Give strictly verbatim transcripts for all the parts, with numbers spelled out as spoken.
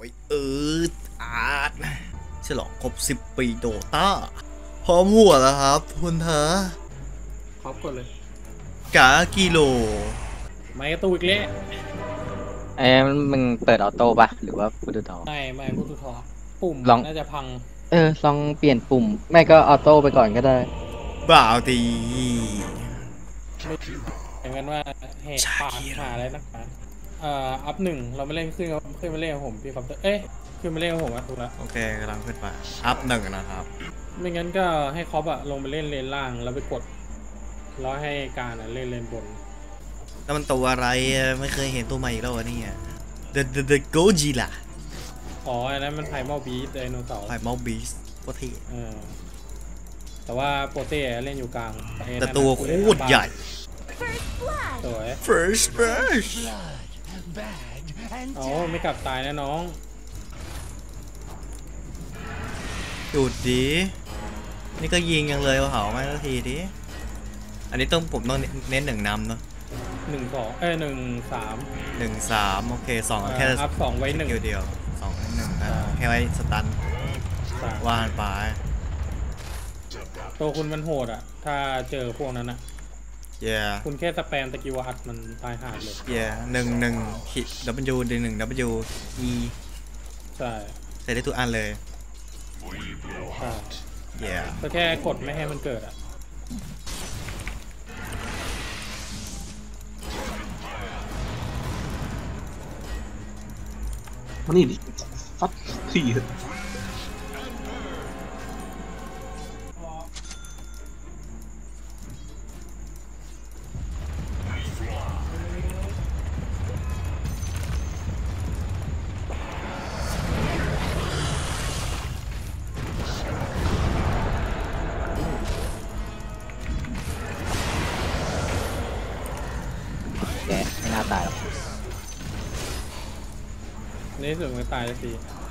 อยเอิร์ดอาร์ตฉลองครบสิบปีโดต้าพร้อมหัวแล้วครับคุณเธอครบก่อนเลยกากิโลไม่กระตูอีกแล้วไอ้มึงเปิดออโต้ปะหรือว่าพูดูทอไม่ไม่พูดูทอปุ่มน่าจะพังเออลองเปลี่ยนปุ่มไม่ก็ออโต้ไปก่อนก็ได้บ่าวตีไม่อย่างนั้นว่าเหตุปาหาอะไรนักหนาเอ่ออัพหนึ่งเราไม่เล่นขึ้นขึ้นมาเล่นกับผมพี่ครับเอ๊ะขึ้นมาเล่นกับผมอะถูกแล้วโอเคกำลังขึ้นมาอัพหนึ่งนะครับไม่งั้นก็ให้คอปอะลงไปเล่นเลนล่างแล้วไปกดแล้วให้การอะเล่นเลนบนแล้วมันตัวอะไรไม่เคยเห็นตัวใหม่อีกแล้ววะเนี่ย The The The Godzilla อ๋ออันนั้นมันไพมอลบีสไดโนเสาร์ไพมอลบีสโคตรเท่แต่ว่าโปเต้เล่นอยู่กลางแต่ตัวโคตรใหญ่สวย First Brush อ๋อไม่กลับตายนะน้องหยุดดินี่ก็ยิงยังเลยว่าเหาไม่สักทีดิอันนี้ต้องผมต้องเน้นหนึ่งนำเนาะหนึ่งสองเอ้ยหนึ่งสามหนึ่งสามโอเคสองแค่อัพสองไว้หนึ่งเดียวสองหนึ่งนะแค่ไว้สตันว่านไปตัวคุณมันโหดอ่ะถ้าเจอพวกนั้นอ่ะเย่คุณแค่สแปมตะกี้วัดมันตายหาดเลยเย่หนึ่งหนึ่งขีด W ดึงหนึ่ง W E ใช่ใส่ได้ทุกอันเลยใช่เย่ก็แค่กดไม่ให้มันเกิดอ่ะมันนี่ดิฟัดสี่แกไม่น่าตายหรอกนี่สุดมันตายแล้วสิ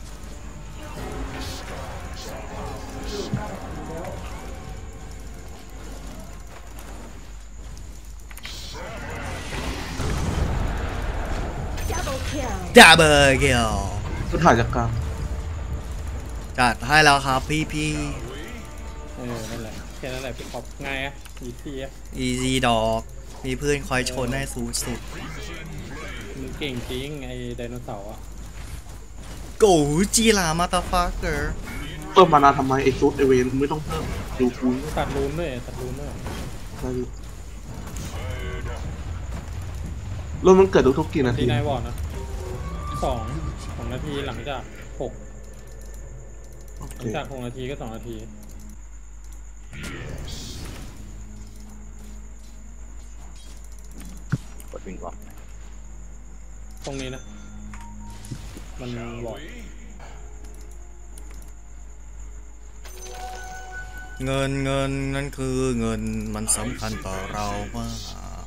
ดับเบิลคิลสุดท้ายจากกลางจัดให้แล้วครับพี่พี่เออนั่นแหละแค่นั้นแหละเป็นขอบง่ายอะอีซี่อะอีซีดอกมีเพื่อนคอยชนให้สูงสุดมันเก่งจริงไอ้ไดโนเสาร์อะโกจีรามาตาฟักเกอร์เพิ่มมานาทำไมไอ้ชุดไอเวนไม่ต้องเพิ่มดูคูณตัดรูนด้วยตัดรูนด้วยใช่รถมันเกิดทุกๆกี่นาทีที่นายวอร์ดนะสองสองนาทีหลังจากหกหลังจากหกนาทีก็สองนาทีกดวิ่งวอล์กตรงนี้นะมันวอร์ดเงินเงินนั่นคือเงินมันสำคัญต่อเรามาก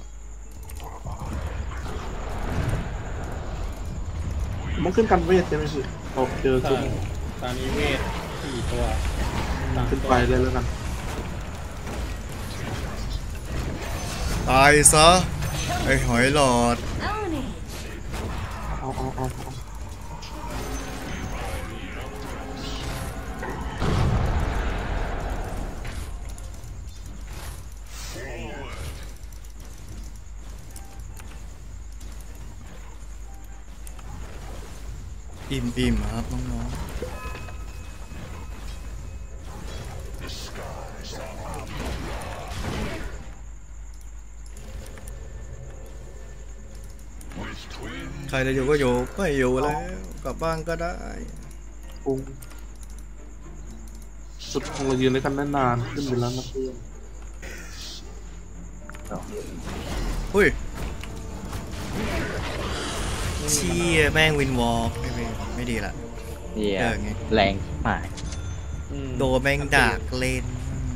มันขึ้นกันเวทใช่ไหมพี่เราเจอซุ้มตอนนี้เวทสี่ตัวขึ้นไปเลยแล้วกันตายซะไอ้หอยหลอดเอาเอาเอาอิ่มอิ่มครับน้องๆใครจะอยู่ก็อยู่ไม่อยู่แล้วกลับบ้านก็ได้ปุ้งสุดคงเรายืนด้วยกันนานๆขึ้นไปแล้วนะเพื่อนหุ้ยเชี่ยแม่งวินวอล์กไม่ไม่ดีละเออแรงมากโดนแม่งดักเล่น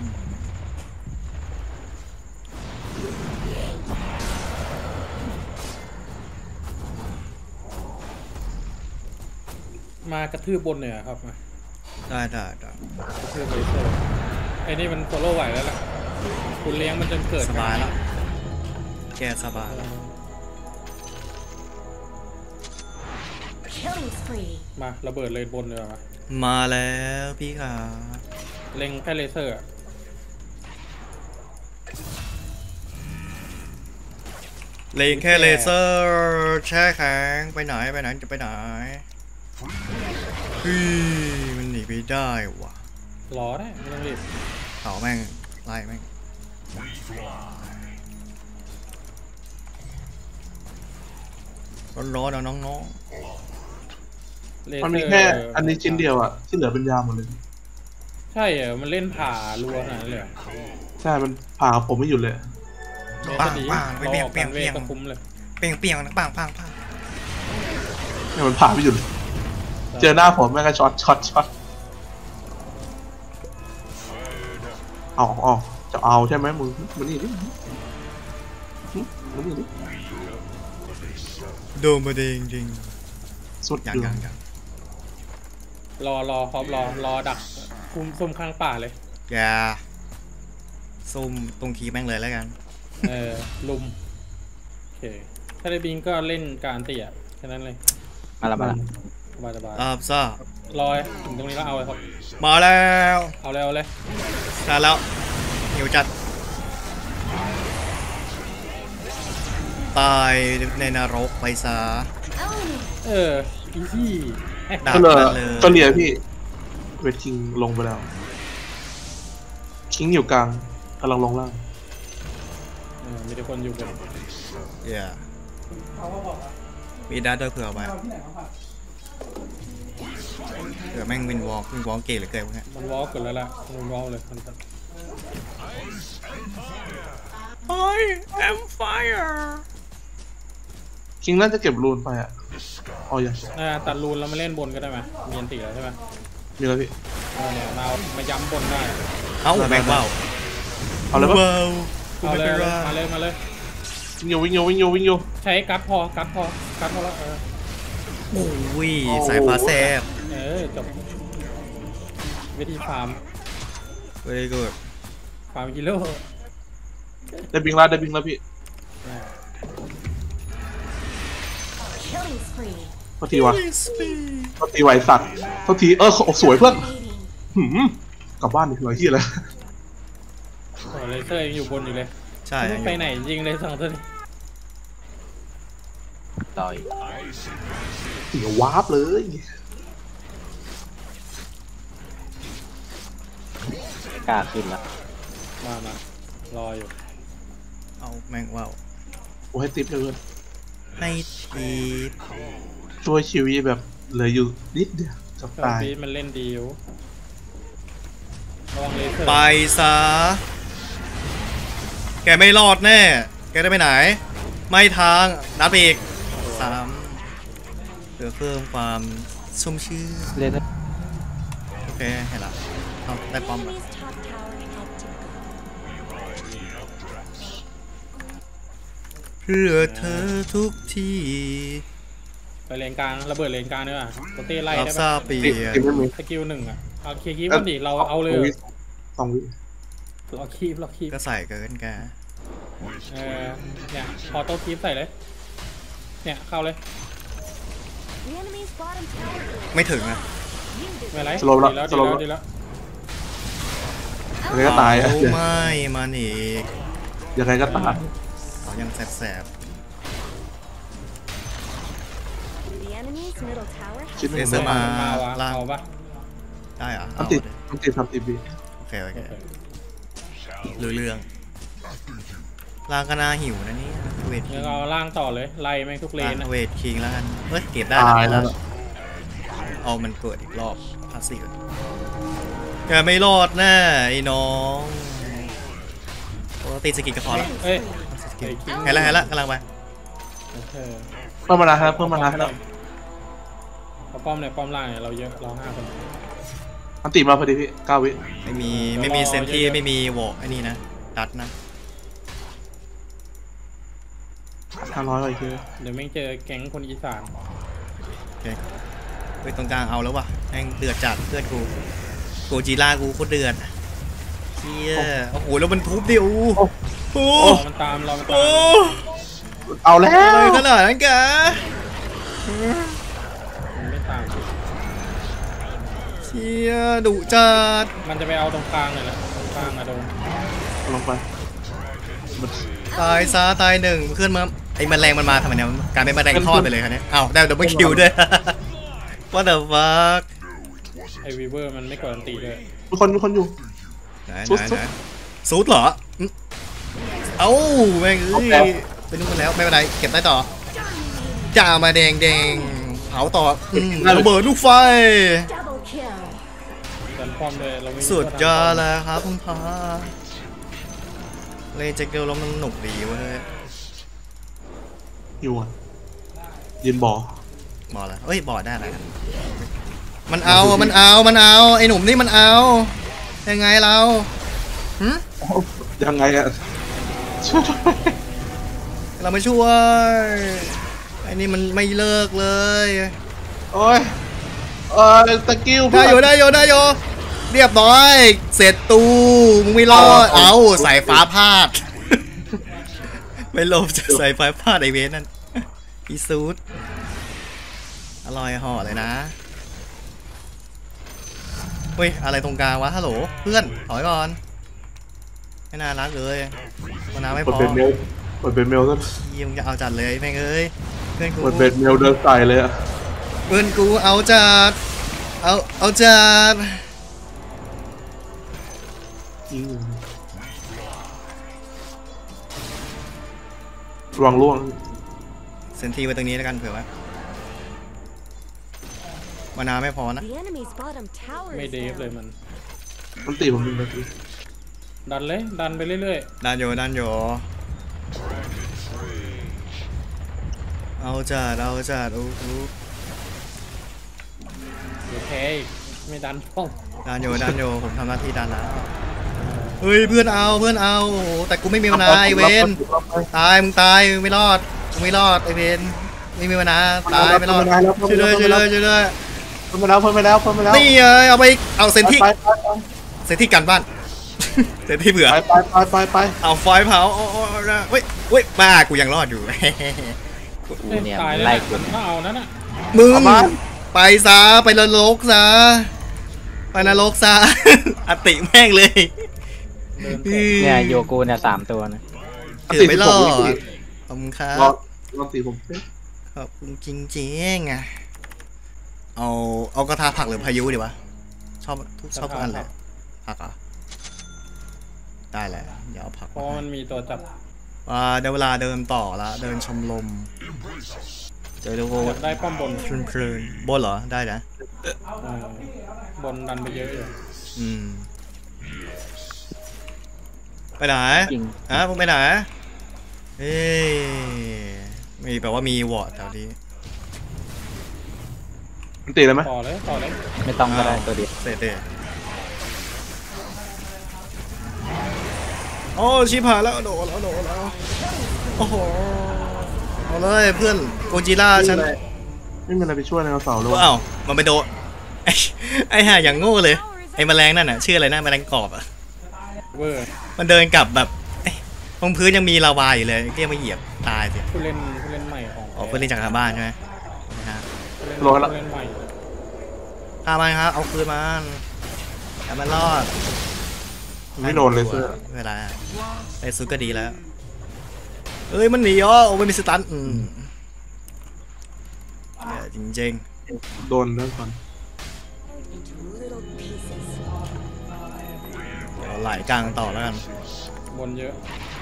มากระทืบบนเนี่ยครับมาได้ได้ได้กระทืบไปเถอะไอ้นี่มันโซโล่ไหวแล้วล่ะคุณเลี้ยงมันจนเกิดสบายแล้วแกสบายแล้วเ Killing spree. มาระเบิดเลยบนเลยมามาแล้วพี่ขาเล็งแค่เลเซอร์อะเลงแค่เลเซอร์แช่แข็งไปไหนไปไหนจะไปไหนเฮ้ยมันหนีไปได้ว่ะรอได้ไม่ต้องรีบเผาแม่งไล่แม่งร้อนๆเอาน้องเลเซอร์มันมีแค่อันนี้ชิ้นเดียวอ่ะที่เหลือเป็นยาหมดเลยใช่เหรอมันเล่นผ่ารัวขนาดนั้นเลยเหรอใช่มันผ่าผมไม่หยุดเลยเดี๋ยวปัจะงหนีปังไปรอเปียงกัเปียนงเวเปีทยงก็คุ้มเลยเปียงเปียงนะปังปังปังเนี่ยมันผ่าไม่หยุดเลยเจอหน้าผมแม่งก็ช็อตช็อตช็อตเอาเอาจะเอาใช่ไหมมึงมันนี่ดิมันนี่ดิโดนมาเดงจริงสุดอย่างอยู่อย่างอย่างรอรอพร้อมรอรอดักคุมซุ่มข้างป่าเลยอย่าซุ่มตรงคีแม่งเลยแล้วกันเออลุมโอเคถ้าได้บิงก็เล่นการเตี่ยแค่นั้นเลยมาละมาละสบายสบายอาบซ่ารอยถึงตรงนี้แล้วเอาเลยครับมาแล้วเอาเลยเอาเลยได้แล้วหิวจัดตายในนรกไปซะเอออีซี่ดาบก็เลยนั่นเลยก็เหลียพี่เวทคิงลงไปแล้วคิงอยู่กลางกำลังลงล่างเออมีแต่คนอยู่บนเย่มีดัดด้วยเผื่อไว้เผื่อแม่งวินวอล์กวินวอล์กเก่งเหลือเกินพวกเนี้ยมันวอล์กกันแล้วล่ะมันวอล์กเลยมัน I am fire คิงน่าจะเก็บรูนไปอ่ะอ๋อยังอ่าตัดรูนแล้วมาเล่นบนก็ได้ไหมมีอันติแล้วใช่ไหมมีแล้วพี่เออเนี่ยมาเอามาย้ำบนได้เอ้าแม่งเบ้าเอาเลยปะเบ้ากูเอาไม่เลยเป็นไรมาเลยมาเลยวิ่งโยวิ่งโยวิ่งโยวิ่งโยใช้กัดพอกัดพอกัดพอแล้วเออโอ้ยสายฟ้าแซบเออจบวิธีฟาร์ม very good ฟาร์มฮีโร่ได้บิงแล้วได้บิงแล้วพี่ Killing spree. โทษทีวะโทษทีไหวสัตว์โทษทีเออโอ้สวยเพื่อน Dominating. หืมกลับบ้านดีกว่าที่อะไรโอ้เลเซอร์ยังอยู่บนอยู่เลยใช่ไม่ไปไหนยิงเลยสองตัวนี้ลอยเสียวาร์ปเลยกล้าขึ้นละมามารออยู่เอาแม่งว่าวโอ้ให้ติ๊บเลยเพื่อนให้ทีบช่วยชีวิตแบบเหลืออยู่นิดเดียวจะตอนตายปีมันเล่นดีอยู่ระวังเลเซอร์ไปซะแกไม่รอดแน่ แกได้ไปไหน ไม่ทางนัดไปอีกสามเพื่อเพิ่มความชุ่มชื่นเล่นโอเคเห็นละเอาได้ป้อมละ Enemy's top tower had to go. เพื่อเธอทุกทีไปเลนกลางระเบิดเลนกลางด้วยอ่ะโคเต้ไล่รับได้ทราปะบเปลี่ติ๊บยนติ๊บไม่มีสกิลหนึ่งอ่ะเอาเคลียร์คีบมันดิเราเอาเลยสองเหรวิอสองวิรอคีบรอคีบก็ใส่เกินแกเออเนี่ยพอโต้คีบใส่เลยเนี่ยเข้าเลย The enemy's bottom tower is ไม่ถึงนะ muted. ไม่เป็นไรสโลว์ละดีแล้วสดีโลว์แล้วละดีแล้วยังไงก็ตายอ่ะเอไม่มันอีกยังไงก็ตายเขายังแสบ The enemy's middle tower ชิ้น has หนึ่งเลเซอร์มามาวะล่างเอาปะๆได้เหรออัเอานติดดิอันติดทำติดบีโอเคโอเคโอเครู้เรื่องล่างก็น่าหิวนะเนี่ยเวทคิเดี๋ยงวเอาล่างต่อเลยไล่แม่งทุกเลล่างนนะเวทคิงแล้วกันเฮ้ยเก็บได้ตายนะแล้วเอามันเกิดอีกรอบพาสซีฟแกไม่รอดแน่ไอ้น้องโอ้ตีสกิลก็พอละเอ้ยสกิลเห็นแล้วเห็นแล้วกำลังไปโอเคเพิ่มมานาครับเพิ่มมานาให้แล้วเอาป้อมเนี่ยป้อมล่างเนี่ยเราเยอะเราห้าคนอันติมาพอดีพี่เก้าวิไม่มีไม่มีเซนที่ไม่มีวอล์กไอ้นี่นะดัดนะห้าร้อยไปคือเดี๋ยวแม่งเจอแก๊งคนอีสานโอเคเฮ้ยตรงกลางเอาแล้ววะแม่งเดือดจัดเพื่อนกูโกจิล่ากูโคตรเดือดเชี่ยโอ้โหแล้วมันทุบดิโอ้โหรอมันตามรอมันตาโอ้มเอาแล้อะไรวขนาดนั้นแกเชี่ยดุจัดมันจะไปเอาตรงกลางเลยแหละตรงกลางอะโดนลงไปมันตายซะตายหนึ่งเพื่อนมาไอ้แมลงมันมาทำไมเนี่ยกลายเป็นแมลงทอดไปเลยครับเนี่ยอ้าวได้ดับเบิลคิวด้วย What the fuck ไอวีเวอร์มันไม่กดอันตีด้วยมีคนมีคนอยู่ไหนซุดไหนซุดไหนซูดเหรออืมเอ้าแม่งเอ้ยเอาแล้วไปนู่นกันแล้วไม่เป็นไรเก็บได้ต่อจ่ามาแดงแดงเผาต่ออืมระเบิดลูกไฟ Double kill. ดันป้อมเลยเราไม่มีสุดยอดตัวดันป้มแล้วครับคุณพ่อเลยเจ็กเกลแล้วมันหนุกดีเว้ยอยู่อ่ะยืนบ่อบอกแล้วเอ้ยบอกได้อะไรกันมันเอามันเอามันเอาไอ้หนุ่มนี่มันเอายังไงเราหึยังไงอะช่วยด้วยเราไม่ช่วยไอ้นี่มันไม่เลิกเลยโอ้ยเออตะกิ้วได้อยู่ได้อยู่ได้อยู่เรียบร้อยเสร็จตูมึงไม่รอดเอาสายฟ้าพาด ไม่ลบจากสายฟ้าพาดไอเวนนั่นอีซูดอร่อยห่อเลยนะเฮ้ยอะไรตรงกลางวะฮัลโหลเพื่อนถอยก่อนไม่น่ารักเลยมานาวไม่เปิพดอเป็นเมลเปิดเป็นเมลซะยิงจะเอาจัดเลยแม่งเอ้ยเพื่อนกูเปิดเป็นเมลเดินใส่เลยอะเพื่อนกูเอาจัดเอาเอาจัดอืมระวังล่วงเซนทีไว้ตรงนี้แล้วกันเผื่อไว้มานาวไม่พอนะ The enemy's bottom tower ไม่ is เดฟเลย down. มันมันตีผมหนึ่งนาทีดันเลยดันไปเรื่อยดันโยดันโยเอาจัดเอาจัดโอ้โหๆเดี๋ยวแพ้อีกไม่ดันป้องดันโยดันโยผมทำหน้าที่ดันแล้วเฮ้ยเพื่อนเอาเพื่อนเอาโอ้โหแต่กูไม่มีมานาวไอเวนตายมึงตายมึงไม่รอดมึงไม่รอดไอเวนไม่มีมานาวตายไม่รอดช่วยด้วยช่วยด้วยช่วยด้วยเพิ่มไปแล้วเพิ่มไปแล้วเพิ่มไปแล้วนี่เอ้ยเอาไปเอาเซนที่ไปไปเซนที่กันบ้าน เซนที่เบื่อไปไปไปไปไปเอาไฟเผาโอ้โอ้เฮ้ยเฮ้ยบ้ากูยังรอดอยู่กูเอ้ยเนี่ยตายมันแล้วไล่นะกูถ้าเอานั้นอ่ะมึงไปซะไปนรกซะไปนรกซะ อติแม่งเลยเดินตรงเนี่ยโยกูเนี่ยสามตัวนะถือไม่รอดขอบคุณครัรอบ รอตีผมเป๊ะขอบคุณจริงๆอ่ะเอาเอากระทาผักหรือพายุดีวะชอบทุกชอบทุกอันเลยผักเหรอ่ะได้แหละเดี๋ยวเอาผักเพราะมันมีตัวจับอ่าเดี๋ยวเวลาเดินต่อละเดินชมลมเจอดูอยากได้ป้อมบนเพลินๆบนเหรอได้นะเออบนดันไปเยอะอยู่อืมไปไหนจริงอ่ะมึงไปไหนเอ้ยมีแปลว่ามีวอร์ดแถวนี้มันตีเลยไหมต่อเลยต่อเลยไม่ต้องก็ได้ตัวเดียวเสร็จเลยโอ้ชิบหายแล้วโดนแล้วโดนแล้วโอ้โหเอาเลยเพื่อนโกจิล่าฉันไม่มีอะไรไปช่วยไดโนเสาร์เลยว้าวมันไปโดนไอ้ไอ้ห่าอย่างโง่เลยไอ้แมลงนั่นน่ะชื่ออะไรนะแมลงกรอบอ่ะเวอร์มันเดินกลับแบบเอ้ยตรงพื้นยังมีลาวาอยู่เลยเรียกมาเหยียบตายสิผู้เล่นผู้เล่นใหม่ของออกไปเล่นจากทางบ้านใช่ไหมนะฮะผู้เล่นผู้เล่นใหม่ฆ่ามันครับเอาคืนมันแต่มันรอดไม่โดนเลยเสื้อเวลาไอ้ซุดก็ดีแล้วเอ้ยมันหนีอ๋อโอ้ไม่มีสตันอืมเนี่ยจริงโดนแล้วก่อน into little pieces. ๆเดี๋ยวไหลกลางต่อแล้วกันบนเยอะ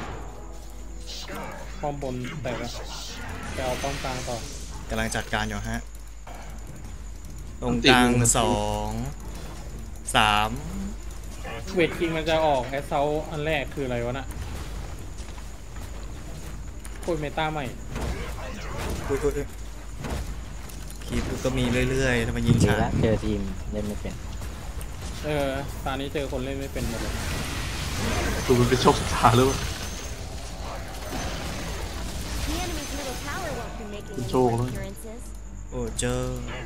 ป้อมบนแตกแล้วจะเอาป้อมกลางต่อกำลังจัดการอยู่ฮะตรงกลางสองสามเวทคิงมันจะออกแอสเซลอันแรกคืออะไรวะน่ะโคตรเมตาใหม่อุ้ยอุ้ยอุ้ยคีบก็มีเรื่อยๆทำไมยิงดีช้าแล้วเจอทีมเล่นไม่เป็นเออตอนนี้เจอคนเล่นไม่เป็นหมดเลยดูมันเป็นโชคชะตาหรือเปล่า The enemy's middle tower won't be making any Control, more right? appearances. โอ้เจอ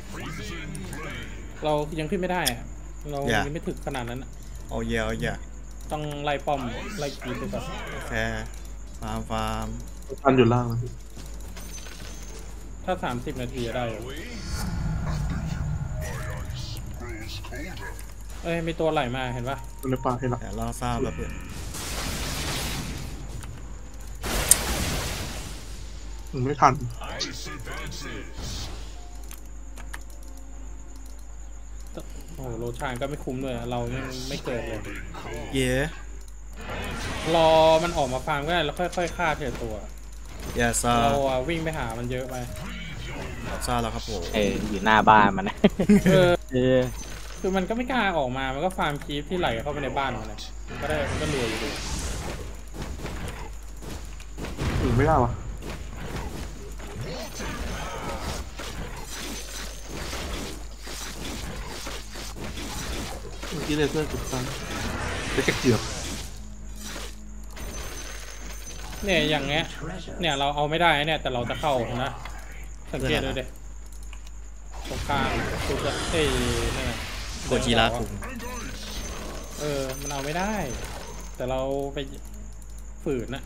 เรายังขึ้นไม่ได้อะเราอย่ายังไม่ถึงขนาดนั้นอะเอาเยอะเอาเยอะต้องไล่ป้อมไล่กีบไปก่อนโอเคฟาร์มฟาร์มทันอยู่ล่างนะพี่ถ้าสามสิบนาทีจะได้อยู่เอ้ยมีตัวไหลมาเห็นปะมันในป่าให้ละแต่เราทราบแล้วเพื่อนมันไม่ทันโอ้โหโรชานก็ไม่คุ้มเลยเราไม่ไม่เกิดเลยเย้รอมันออกมาฟาร์มก็ได้แล้วค่อยๆฆ่าเถอะตัวยาซาเราอะวิ่งไปหามันเยอะไปทราบแล้วครับผมเอออยู่หน้าบ้านมันนะเออเออคือมันก็ไม่กล้าออกมา มันก็ฟาร์มคีฟที่ไหลเข้าไปในบ้านมันเลยมันก็ได้มันก็รวยอยู่ดีถึงไม่ได้วะเมื่อกี้เลเซอร์จุดตันได้แค่เกือบเนี่ยอย่างเงี้ย เนี่ยเราเอาไม่ได้เนี่ยแต่เราจะเข้านะ สังเกตดูดิตรงกลางกูจะเอ้ยเนี่ยโกจิระคุงเออ มันเอาไม่ได้ แต่เราไปฝืนนะ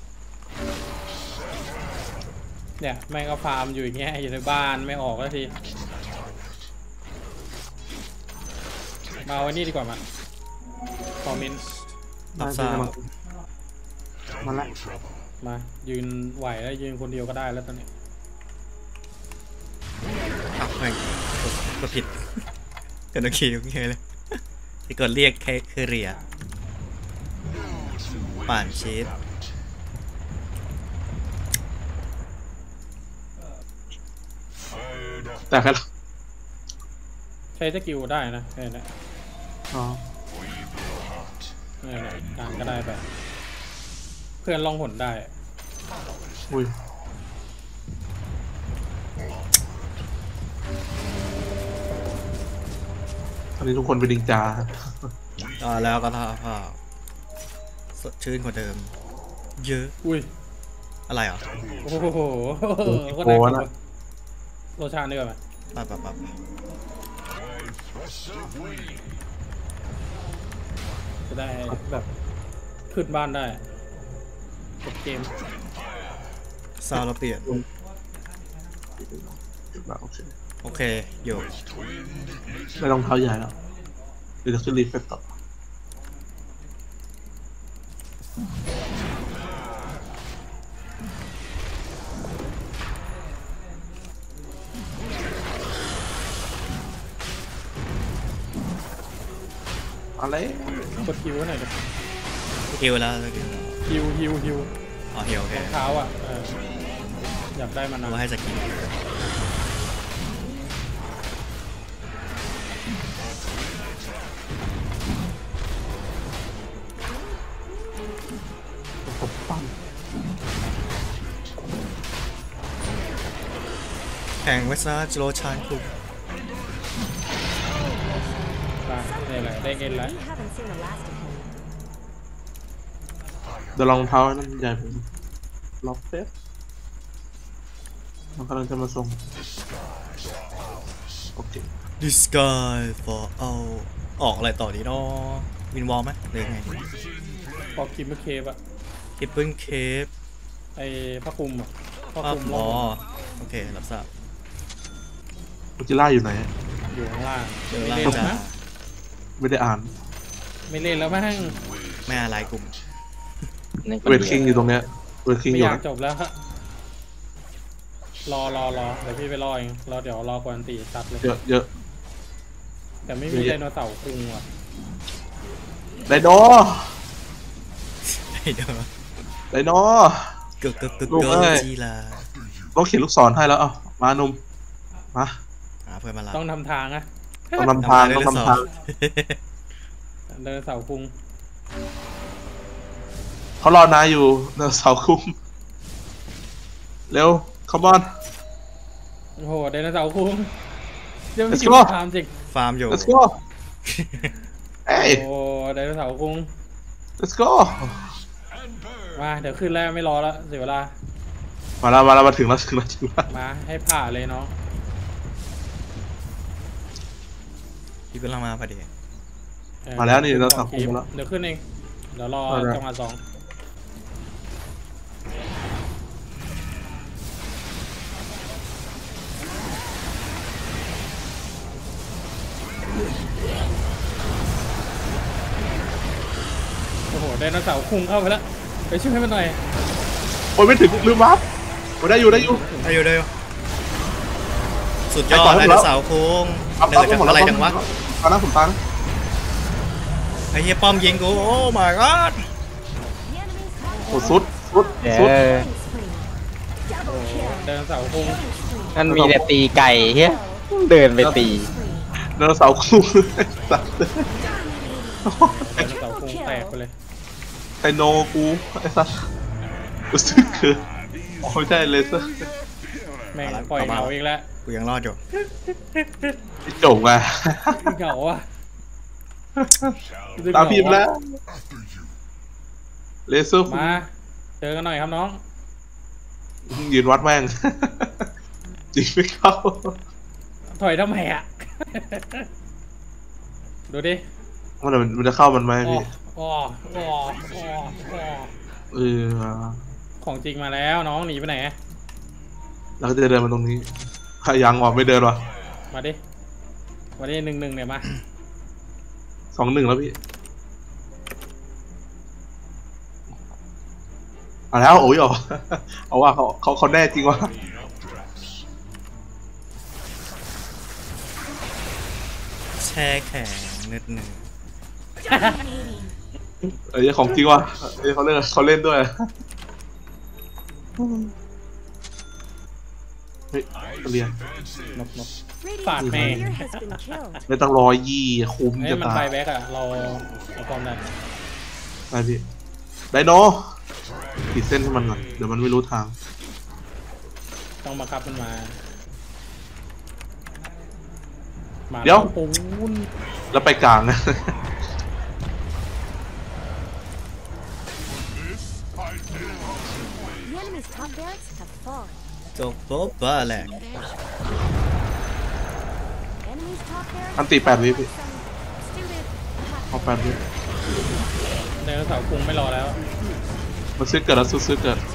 เนี่ยแม่งก็ฟาร์มอยู่อย่างเงี้ยอยู่ในบ้านไม่ออกสักทีมาเอาไว้นี่ดีกว่ามาคอมเมนต์รับทราบมาละมายืนไหวแล้วยืนคนเดียวก็ได้แล้วตอนนี้อ้าวไม่กดกดผิดกดโอเคโอเคเลยที่กดเรียกแค่คือเรียป่านชีสแต่แค่ละใช้สกิลได้นะเนี่ยนะอ๋อเนี่ยนะกลางก็ได้ไปเพื่อนลองหนได้อุ้ยตอนนี้ทุกคนเป็นดิงจาอ่าแล้วก็ท่าผ้าสดชื่นกว่าเดิม เยอะอุ้ยอะไรอ่ะโอ้โหคนไหนคนโรชานดีกว่าไหมปั๊บปั๊บปั๊บจะได้แบบขึ้นบ้านได้จบเกมซาวเราเปลี่ยนโอเคโอเคอยู่ไม่ต้องเท้าใหญ่แล้วเดี๋ยวจะขึ้นรีเฟกต่ออะไรกดฮิวไว้หน่อยดิฮิวแล้วฮิวฮิวฮิวฮิวอ๋อฮิวโอเครองเท้าอ่ะเอออยากได้มานานว่าให้สกิลผมปั้มแข่งเวสซ่าโรชานคุกไปนี่แหละได้เงินแล้ว We haven't seen the last of him. เดี๋ยวรองเท้าให้นั่นใหญ่ผมล็อกเฟสมันกำลังจะมาส่งโอเคดิสกายฟอร์เอาออกอะไรต่อดีเนาะวินวอลไหมหรือไงพอคิมเมอร์เคปอะทิปเปิลเคปไอ้ผ้าคลุมอะผ้าอ๋คลุมล่อองโอเครับทราบกูจิล่าอยู่ไหนอยู่ข้างล่างเดี๋ยวไม่ล่าเล่นจะแล้วนะไม่ได้อ่านไม่เล่นแล้วมั้งไม่อะไรกลุ่มนี่เวทคิงอยู่ตรงเนี้ยเวทคิงไม่ออยู่ ยากนะจบแล้วฮะรอรอรอเดี๋ยวพี่ไปรอเองรอเดี๋ยวรอกวนตีซัดเลยเยอะเยอะแต่ไม่มีไดโนเสาร์คุงว่ะไดโนไอ้เด้อไดโนกึกกึกกึกลูกโดเอ้ยจีลาต้องเขียนลูกศรให้แล้วเอ้ามาหนุ่มมาหาเพื่อนมาละต้องทำทางนะต้องนำทางต้องนำทางไดโนเสาร์คุงเขารอนายอยู่ในเสาคุ้มเร็วคอมอนโอ้โหไดโนเสาร์คุงเดี๋ยวไม่ Let's คิด go ทำจริงฟาร์มอยู่ let's go เอ้ยโอ้ไดโนเสาร์คุง let's go มาเดี๋ยวขึ้นแล้วไม่รอแล้วเสียเวลามาแล้วมาแล้วมาถึงแล้วถึงแล้วถึงแล้วมาให้ผ่าเลยน้องพี่กำลังมาพอดีเออมาแล้วนี่เราสสัองงคคลิมปแล้วเดี๋ยวขึ้นเองเดี๋ยวรอเอาละจังหวะสองโอ้โหไดโนเสาร์คุงเข้าไปแล้วไปช่วยให้มันหน่อยโอ้ยไม่ถึงลืมวับโอ้ยได้อยู่ได้อยู่ได้อยู่ได้อยู่สุดยอดไปก่อนไดแล้โนวเสาร์โค้งอัพเดิอัพนจากหมดอะไรแล้วจังวะตอนนั้นผมตันไอ้เหี้ยป้อมยิงกูโอ้ my god The enemy's top โอ้สุดสุดเดี๋ยวสุด killing spree. Double kill. ไดโนเสาร์คุงมันมีแต่ตีไก่เฮ้ยเดินไปตีไดโนเสาร์คู่สัตว์ไดโนเสาร์คุงแตกไปเลยไดโนกูไอ้สัสรู้สึกคืออ๋อไม่ใช่เลเซอร์แม่งปล่อยเหงาอีกแล้วกูยังรอดอยู่ไม่จบไงเหงาอ่ะตามพิมพ์แล้วเลเซอร์มาเจอกันหน่อยครับน้องยืนวัดแม่งจริงไม่เข้าถอยทำไมอ่ะ ดูดิมันจะมันจะเข้ามันไหมอ๋อพี่อ๋ออ๋ออ๋ออ๋อเออของจริงมาแล้วน้องหนีไปไหนแล้วก็จะเดินมาตรงนี้ยังออกไม่เดินวะมาดิมาดิหนึ่งหนึ่งเนี่ยมาสองหนึ่งแล้วพี่เอาแล้วโอ้ยอ๋อเอาว่าเขาเขาเขาแน่จริงวะแช่แข็งนิดหนึ่งเอ้ยของจริงวะเอ้ยเขาเล่นเขาเล่นด้วยเฮ้ยเรียนนกนก Radiant's Phạt mẹ. warrior has been killed. ไม่ต้องรอยี่คุ้มเฮ้ยจะมันตาไปยแบ็กอ่ะเราเราความดันไปพี่ไดโนขีดเส้นให้มันก่อนเดี๋ยวมันไม่รู้ทางต้องบังคับมันมามาเดี๋ยวปูนแล้วไปกลางนะ The enemy's top barracks have fallen. จบปุ๊บบ้าแหละ Enemy's top barracks อันตีแปดวิพี่ some student เอาแปดวิไดโนเสาร์คุงไม่รอแล้วมันซื้อเกิดแล้วซื้อซื้อเกิด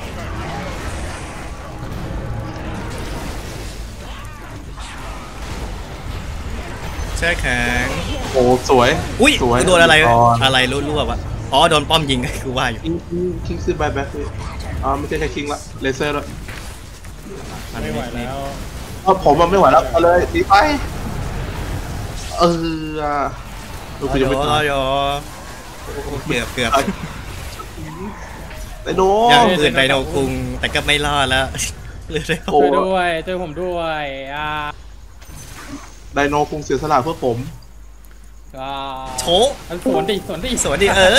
แช่แข็งโอ้สวยอุ้ยสวยโดนอะไรก่นอะไรรั่วๆวะอ๋อโดนป้อมยิง กูว่าอยู่คิงคิงคิงซื้อแบ็คแบ็คพี่อ่าไม่ใช่แค่คิงละเลเซอร์ละไม่ไหวแล้วเออผมมันไม่ไหวแล้วเอาเลยตีไปเอออ่ะดูอ๋กูยังไม่อตายอ๋อเกือบเกือบไดโนอยากอื่นไดโนคุงแต่ก็ไม่รอดแล้วเหลยได้โอ้ช่วยด้วยช่วยผมด้วยอ่าไดโนคงเสียสละเพื่อผมอ่าโชอันสวนดิสวนดิสวัสดีเออ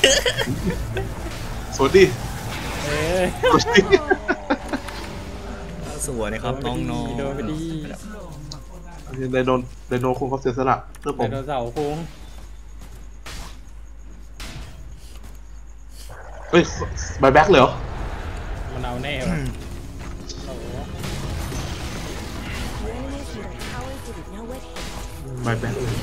สวัสดีเอ้ยสวัสดีสวยนะครับน้องน้องโดนไปดีไดโนไดโนคงเขาเสียสละเพื่อผไดมโนเสาร์คุงเฮ้ยบายแบ็คเลยเหรอมันเอาแน่ว่ะโอ้โห The enemies in their tower didn't know what hit. บายแบ็คเลย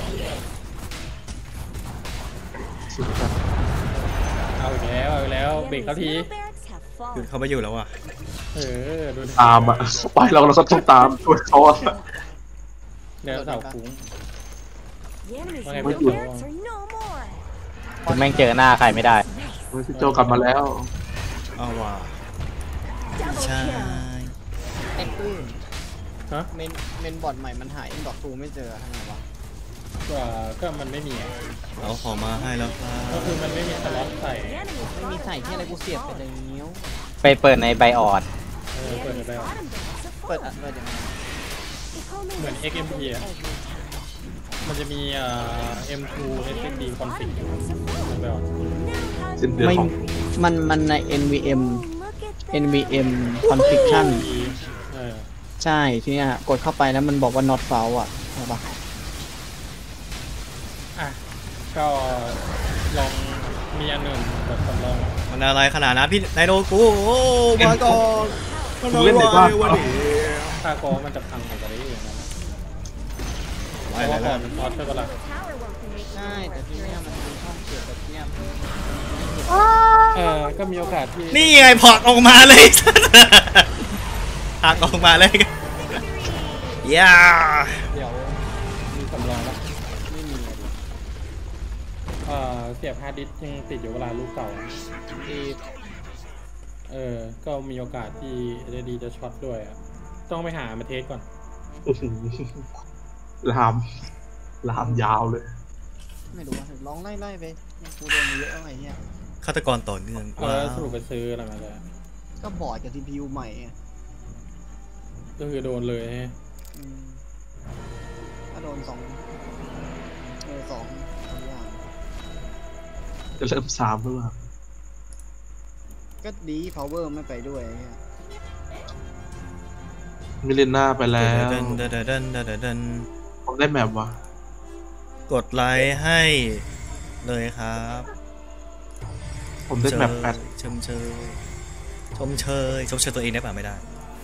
สุดครับเอาอีกแล้วเอาอีกแล้ว The เบรก enemy's เขาที middle barracks have คือ fallen. เขาไม่อยู่แล้วอ่ะเออดูดิตามอ่ะไปเราเราก็ต้องตามช่วยเขาอ่ะไดโนเสาร์คุง The enemy's Okay, middle but- barracks are no more. คุณแม่งเจอหน้าใครไม่ได้เฮ้ยพี่โจกลับมาแล้วเอาว่ะ Double ใช่ kill. ไอ้ปื้มฮะเมนเมนบอร์ดใหม่มันหายอินดอกทูไม่เจอทำไงวะก็ก็มันไม่มีอะเอาของมาให้แล้วครัก็บคือมันไม่มีสล็อตใส่ The enemy's ไม่มี bottom ใส่ที่อะไร tower กู has เสียบไป fallen. เลยนิ้วไปเปิดในไบออดเออ The เปิด enemy's ไปแล้ว bottom barracks have เปิด fallen. อะเปิดยังไง If only เหมือน this เอ็กซ์ เอ็ม พี happened อะ every มันจะมีเอ่อ เอ็ม ทู เอส เอ็ม ดี enemy's คอนฟิก bottom barracks have fallen. แบบ Now has สิ้นเดือนไม่ของมันมันใน เอ็น วี เอ็ม look at that. เอ็น วี เอ็ม configuration เออใช่ทีเนี้ยกดเข้าไปแล้วมันบอกว่า not found อ่ะใช่ปะอ่ะ ก็ลองมีอันหนึ่งแบบสำรองมันอะไรขนาดนั้นพี่ไดโนกูโอ้มาก่อนมันมึงเล่นในบ้านวันนี้ถ้ากอมันจะพังของกระดิ่งอย่างนั้นนะเพไปราะแล้ว่าว ก่อนมันพอดใช่ปะล่ะ The tower won't be making ใช่แต่ทีเนี้ยมันมีช่องเสียบแบบเนี้ยเออ ก็มีโอกาสที่นี่ไงพอร์ตออกมาเลย หักออกมาเลยย่าเดี๋ยวมีสำรองแล้วไม่มีอะดิเอ่อเสียบฮาร์ดดิสก์ยังติดอยู่เวลาลูกเก่าที่เออก็มีโอกาสที่ เอส ดี จะช็อตด้วยอ่ะต้องไปหามาเทสก่อนอื้อหือลาม ลามยาวเลยไม่รู้ว่าลองไล่ไล่ไปกูโดนมาเยอะแล้วไงเงี้ยฆาตกรต่อเนื่องเอาแล้วสรุปไปซื้ออะไรมาเลยก็บอร์ดกับทีพียูใหม่อะก็คือโดนเลยฮะอืมถ้าโดนสองเออสองสองอย่างจะเริ่มสามหรือเปล่าก็ดี power ไม่ไปด้วยไอ้เงี้ยมิเลน่าไปแล้วเดินเดินเดินเดินเดินเดินเดินผมได้แมปวะกดไลค์ให้เลยครับผมได้แมปแปดชมเชยชมเชยชมเชยตัวเองได้ป่ะไม่ได้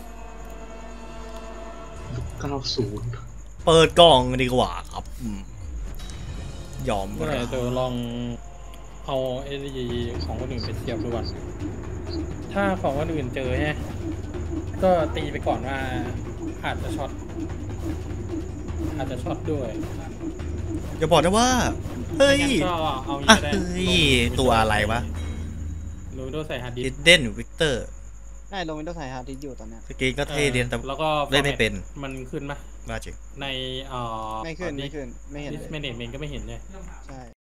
เก้าศูนย์เปิดกล่องดีกว่าครับอืมยอมเมื่อไหร่เดี๋ยวลองเอาเอสดีของคนอื่นไปเทียบดูก่อนถ้าของคนอื่นเจอฮะก็ตีไปก่อนว่าอาจจะช็อตอาจจะช็อตด้วยอย่าบอกนะว่า เฮ้ยไม่งั้นก็เอาอย่างอ่ะนี้ก็ได้เฮ้ย ตัวอะไรวะหรือด้วยใส่ฮาร์ดดิสดิก์เดนวิกเตอร์ได้ลงวินโดว์ไทยฮาร์ดดิสก์อยู่ตอนเนี้ยสกีก็เท่เดียนแต่แล้วก็เล่นไม่เป็นมันขึ้นไหมว่าจริงในเอ่อไม่ขึ้นไม่ขึ้นไม่เห็นดิสเลยแมเนจเมนก็ไม่เห็นเลยใช่